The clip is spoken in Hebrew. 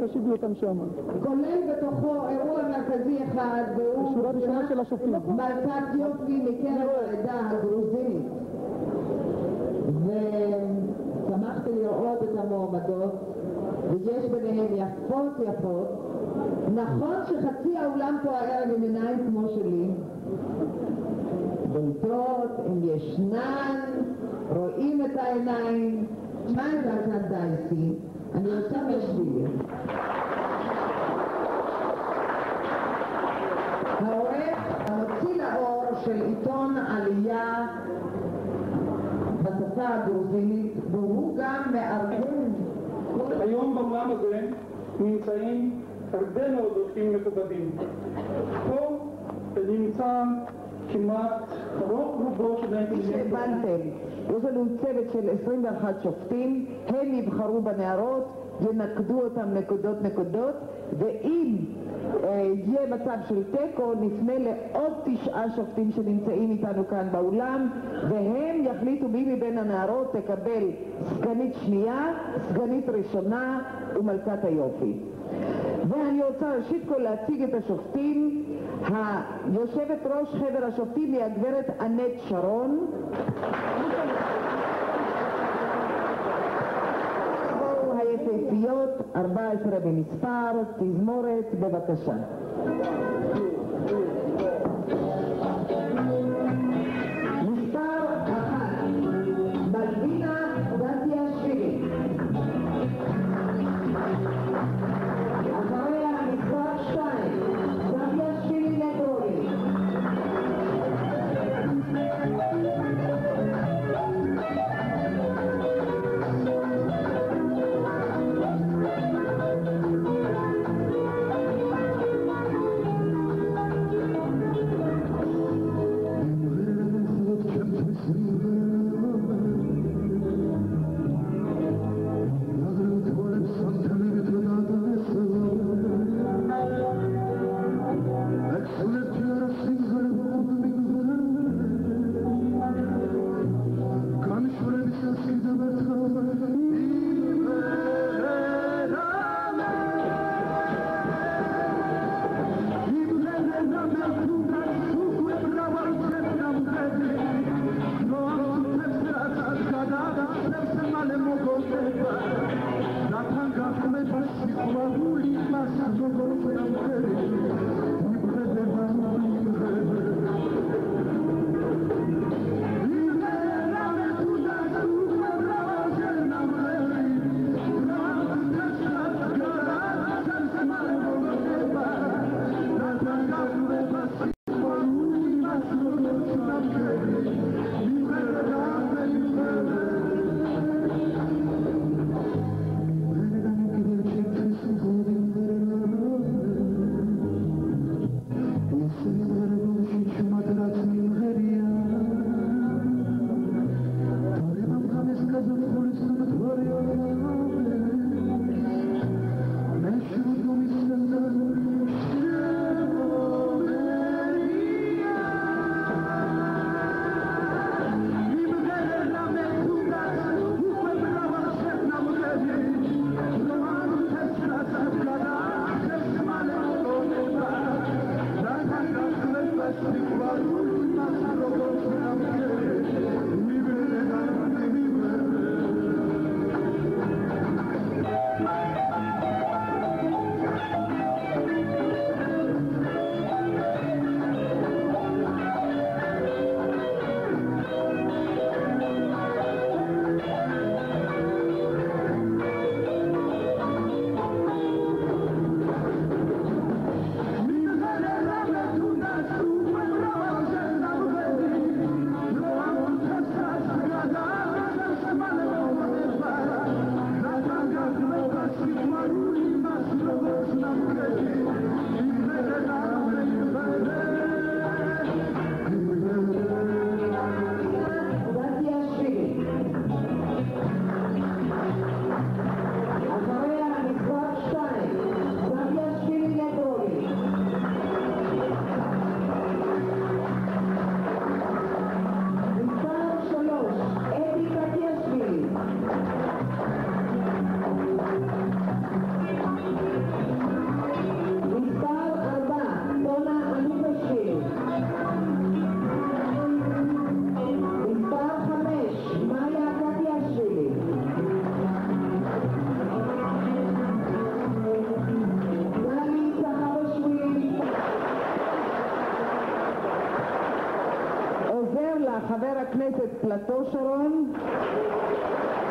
שיביאו אותם שם. כולל בתוכו אירוע מרכזי אחד, והוא בשורה ראשונה של השופטים. מלכת יופי מקרב העדה הגרוזינית. ושמחתי לראות את המועמדות, ויש ביניהם יפות. נכון שחצי האולם פה הערב עם עיניים כמו שלי, בולטות, הן ישנן, רואים את העיניים. מה עם מלכת דייסי? אני רוצה בשבילי. העורך המוציא לאור של עיתון עלייה בשפה הגרוזינית, והוא גם מארגן. היום באולם הזה נמצאים הרבה מאוד אורחים מכובדים. פה נמצא כמעט רובו של שהבנתם, יש לנו צוות של 21 שופטים, הם יבחרו בנערות, ינקדו אותם נקודות, ואם יהיה מצב של טקו, נפנה לעוד 9 שופטים שנמצאים איתנו כאן באולם, והם יחליטו מי מבין הנערות תקבל סגנית שנייה, סגנית ראשונה ומלכת היופי. ואני רוצה ראשית כל להציג את השופטים. היושבת ראש חבר השופטים היא הגברת אנט שרון. היפהפיות 14 במספר, תזמורת, בבקשה. מספר 1, מלבינה דטיאשווילי. אחריה מספר 2, דטיאשווילי נגרולי. חבר הכנסת פלטו שרון,